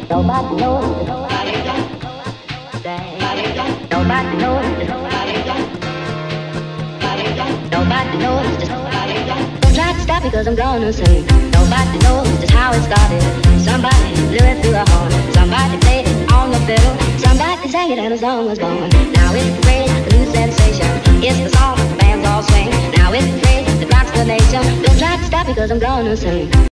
Nobody knows. Nobody knows. Nobody knows. Don't try to stop me 'cause I'm gonna sing. Nobody knows just how it started. Somebody blew it through a horn. Somebody played it on the fiddle. Somebody sang it and a song was born. Now it's the phrase, the new sensation. It's the song the bands all swing. Now it's the phrase that rocks the nation. Don't try to stop me 'cause I'm gonna sing.